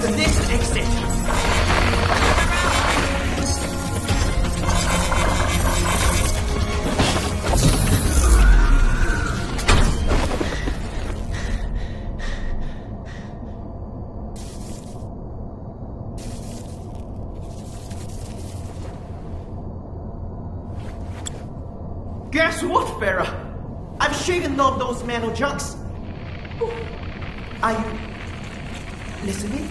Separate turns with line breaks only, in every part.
the next exit. Guess what, Farah? I've shaken off those metal junks. Are you listening?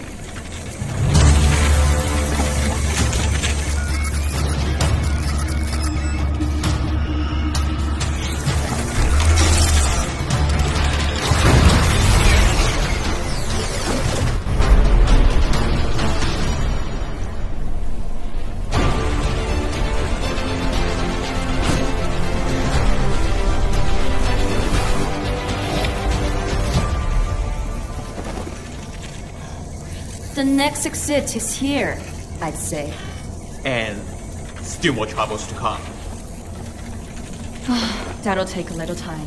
The next exit is here, I'd say.
And still more troubles to come.
That'll take a little time.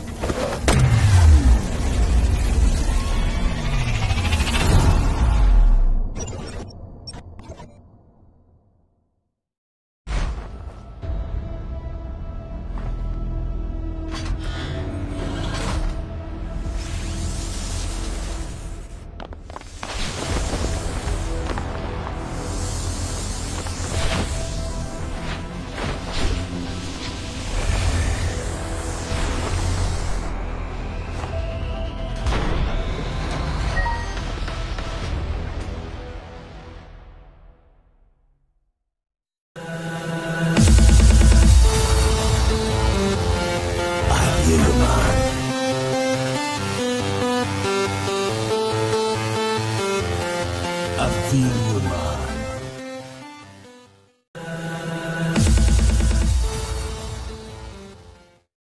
I feel your mind.